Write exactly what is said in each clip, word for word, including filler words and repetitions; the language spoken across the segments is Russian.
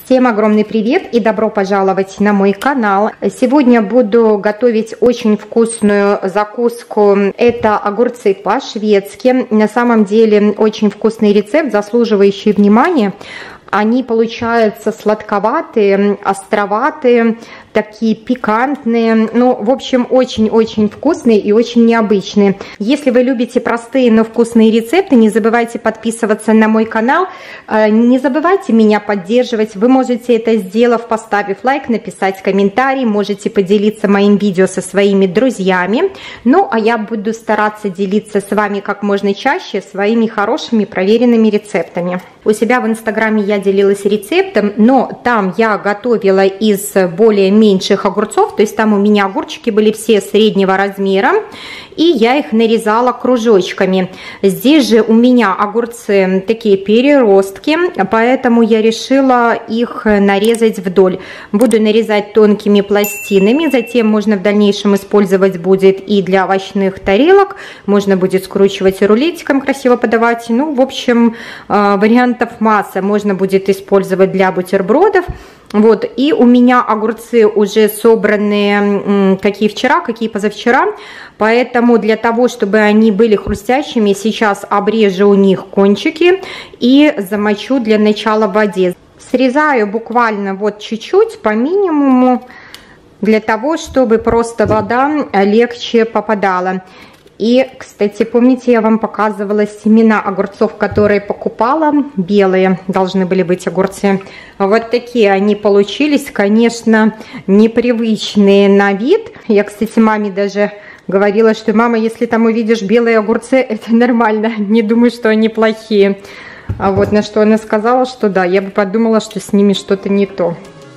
Всем огромный привет и добро пожаловать на мой канал. Сегодня буду готовить очень вкусную закуску. Это огурцы по-шведски. На самом деле очень вкусный рецепт, заслуживающий внимания. Они получаются сладковатые, островатые, такие пикантные. Ну, в общем, очень-очень вкусные и очень необычные. Если вы любите простые, но вкусные рецепты, не забывайте подписываться на мой канал. Не забывайте меня поддерживать. Вы можете это сделав, поставив лайк, написать комментарий. Можете поделиться моим видео со своими друзьями. Ну, а я буду стараться делиться с вами как можно чаще своими хорошими проверенными рецептами. У себя в инстаграме я делилась рецептом, но там я готовила из более меньших огурцов, то есть там у меня огурчики были все среднего размера, и я их нарезала кружочками. Здесь же у меня огурцы такие переростки, поэтому я решила их нарезать вдоль. Буду нарезать тонкими пластинами, затем можно в дальнейшем использовать будет и для овощных тарелок, можно будет скручивать рулетиком, красиво подавать. Ну, в общем, вариантов масса. Можно будет использовать для бутербродов. Вот, и у меня огурцы уже собранные, какие вчера, какие позавчера, поэтому для того, чтобы они были хрустящими, сейчас обрежу у них кончики и замочу для начала в воде. Срезаю буквально вот чуть-чуть, по минимуму, для того, чтобы просто вода легче попадала. И, кстати, помните, я вам показывала семена огурцов, которые покупала, белые должны были быть огурцы. Вот такие они получились, конечно, непривычные на вид. Я, кстати, маме даже говорила, что мама, если там увидишь белые огурцы, это нормально, не думаю, что они плохие. А вот на что она сказала, что да, я бы подумала, что с ними что-то не то.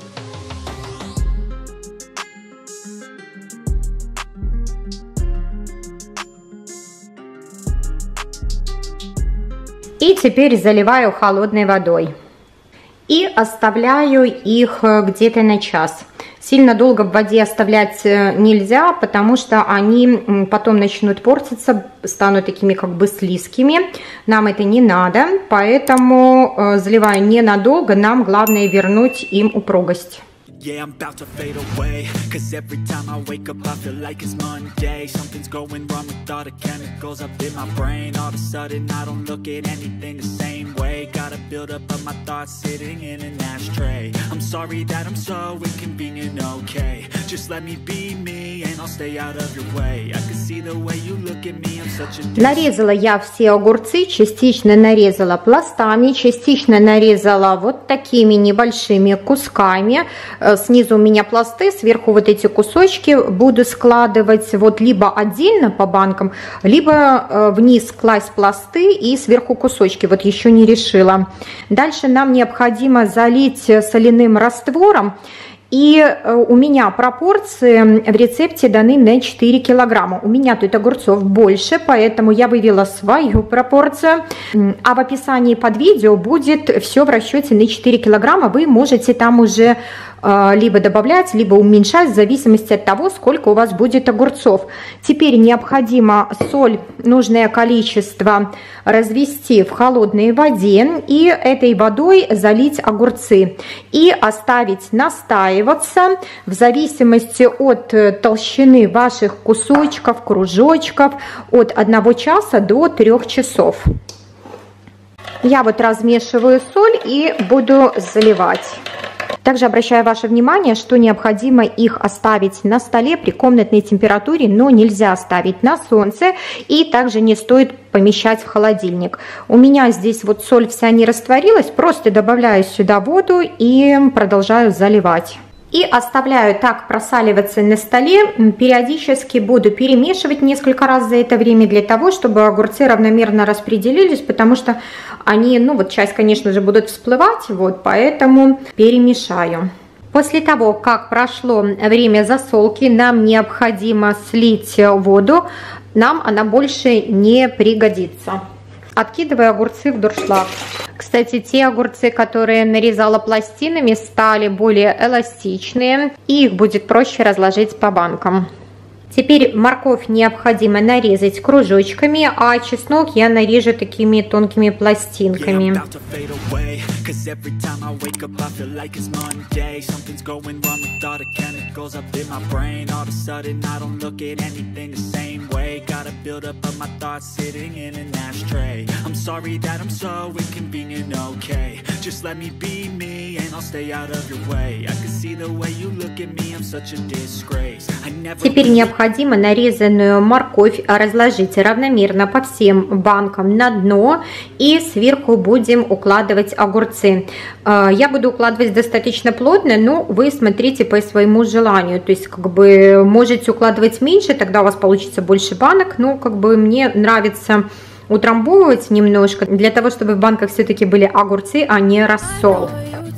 И теперь заливаю холодной водой и оставляю их где-то на час. Сильно долго в воде оставлять нельзя, потому что они потом начнут портиться, станут такими как бы слизкими. Нам это не надо, поэтому заливаю ненадолго, нам главное вернуть им упругость. Yeah, I'm about to fade away, cause every time I wake up I feel like it's Monday. Something's going wrong with all the chemicals up in my brain. All of a sudden I don't look at anything the same way. Gotta build up of my thoughts sitting in an ashtray. I'm sorry that I'm so inconvenient, okay. Just let me be me and I'll stay out of your way. I can see the way you look at me, I'm such a... Нарезала я все огурцы, частично нарезала пластами, частично нарезала вот такими небольшими кусками. Снизу у меня пласты, сверху вот эти кусочки буду складывать вот либо отдельно по банкам, либо вниз класть пласты и сверху кусочки. Вот еще не решила. Дальше нам необходимо залить соляным раствором. И у меня пропорции в рецепте даны на четыре килограмма. У меня тут огурцов больше, поэтому я вывела свою пропорцию. А в описании под видео будет все в расчете на четыре килограмма. Вы можете там уже либо добавлять, либо уменьшать в зависимости от того, сколько у вас будет огурцов. Теперь необходимо соль, нужное количество, развести в холодной воде и этой водой залить огурцы и оставить настаиваться в зависимости от толщины ваших кусочков, кружочков, от одного часа до трёх часов. Я вот размешиваю соль и буду заливать. Также обращаю ваше внимание, что необходимо их оставить на столе при комнатной температуре, но нельзя оставить на солнце, и также не стоит помещать в холодильник. У меня здесь вот соль вся не растворилась, просто добавляю сюда воду и продолжаю заливать. И оставляю так просаливаться на столе. Периодически буду перемешивать несколько раз за это время для того, чтобы огурцы равномерно распределились, потому что они, ну вот часть, конечно же, будут всплывать, вот поэтому перемешаю. После того, как прошло время засолки, нам необходимо слить воду, нам она больше не пригодится. Откидываю огурцы в дуршлаг. Кстати, те огурцы, которые нарезала пластинами, стали более эластичные, и их будет проще разложить по банкам. Теперь морковь необходимо нарезать кружочками, а чеснок я нарежу такими тонкими пластинками. Теперь необходимо нарезанную морковь разложить равномерно по всем банкам на дно, и сверху будем укладывать огурцы. Я буду укладывать достаточно плотно, но вы смотрите по своему желанию. То есть как бы можете укладывать меньше, тогда у вас получится больше банок, но как бы мне нравится утрамбовывать немножко, для того, чтобы в банках все-таки были огурцы, а не рассол.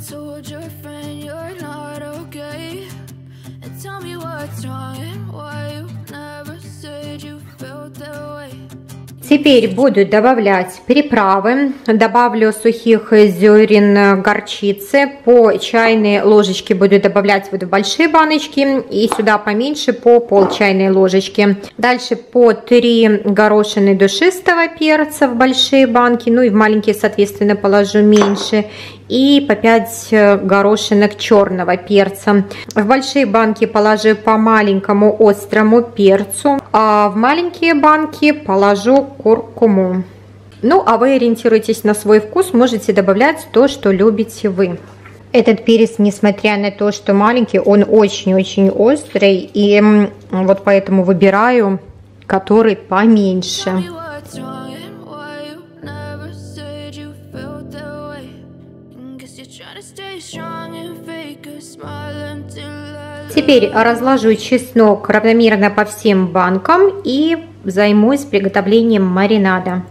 Теперь буду добавлять приправы. Добавлю сухих зерен горчицы. По чайной ложечке буду добавлять вот в большие баночки, и сюда поменьше по пол чайной ложечки. Дальше по три горошины душистого перца в большие банки, ну и в маленькие, соответственно, положу меньше. И по пять горошинок черного перца. В большие банки положу по маленькому острому перцу, а в маленькие банки положу куркуму. Ну, а вы ориентируйтесь на свой вкус, можете добавлять то, что любите вы. Этот перец, несмотря на то, что маленький, он очень-очень острый, и вот поэтому выбираю, который поменьше. Теперь разложу чеснок равномерно по всем банкам и займусь приготовлением маринада.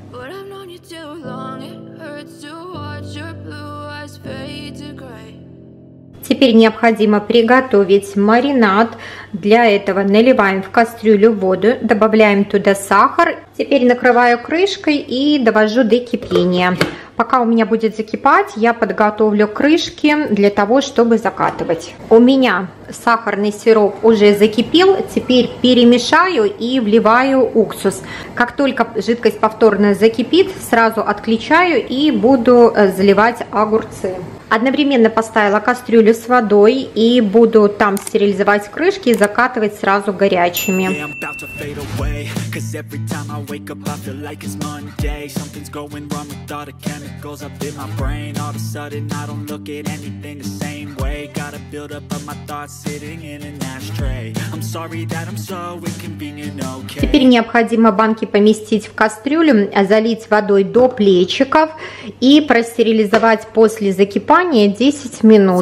Теперь необходимо приготовить маринад. Для этого наливаем в кастрюлю воду, добавляем туда сахар. Теперь накрываю крышкой и довожу до кипения. Пока у меня будет закипать, я подготовлю крышки для того, чтобы закатывать. У меня сахарный сироп уже закипел. Теперь перемешаю и вливаю уксус. Как только жидкость повторно закипит, сразу отключаю и буду заливать огурцы. Одновременно поставила кастрюлю с водой и буду там стерилизовать крышки и закатывать сразу горячими. Теперь необходимо банки поместить в кастрюлю, залить водой до плечиков и простерилизовать после закипания десять минут.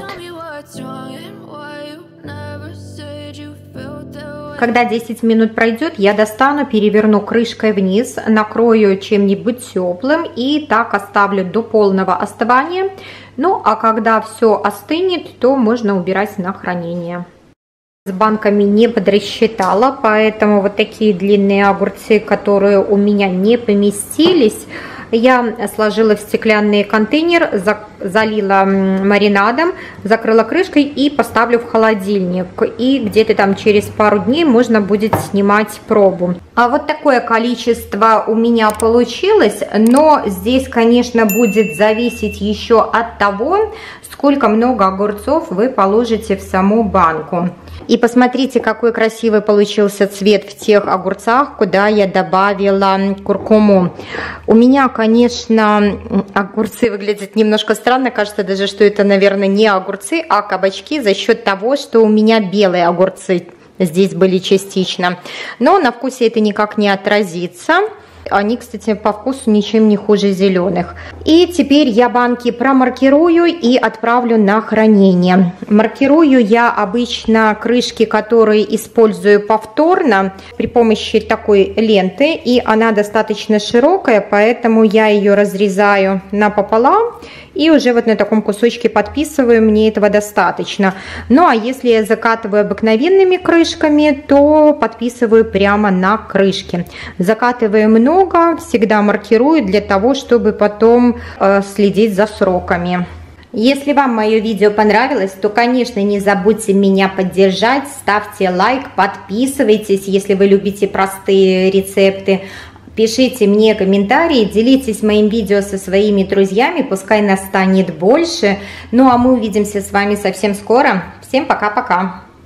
Когда десять минут пройдет, я достану, переверну крышкой вниз, накрою чем-нибудь теплым и так оставлю до полного остывания. Ну а когда все остынет, то можно убирать на хранение. С банками не подрасчитала, поэтому вот такие длинные огурцы, которые у меня не поместились, я сложила в стеклянный контейнер, залила маринадом, закрыла крышкой и поставлю в холодильник. И где-то там через пару дней можно будет снимать пробу. А вот такое количество у меня получилось, но здесь, конечно, будет зависеть еще от того, сколько много огурцов вы положите в саму банку. И посмотрите, какой красивый получился цвет в тех огурцах, куда я добавила куркуму. У меня, конечно, огурцы выглядят немножко странно. Кажется даже, что это, наверное, не огурцы, а кабачки за счет того, что у меня белые огурцы здесь были частично. Но на вкусе это никак не отразится. Они, кстати, по вкусу ничем не хуже зеленых. И теперь я банки промаркирую и отправлю на хранение. Маркирую я обычно крышки, которые использую повторно, при помощи такой ленты. И она достаточно широкая, поэтому я ее разрезаю напополам. И уже вот на таком кусочке подписываю, мне этого достаточно. Ну а если я закатываю обыкновенными крышками, то подписываю прямо на крышке. Закатываю много, всегда маркирую для того, чтобы потом э, следить за сроками. Если вам мое видео понравилось, то, конечно, не забудьте меня поддержать, ставьте лайк, подписывайтесь, если вы любите простые рецепты. Пишите мне комментарии, делитесь моим видео со своими друзьями, пускай нас станет больше. Ну а мы увидимся с вами совсем скоро. Всем пока-пока!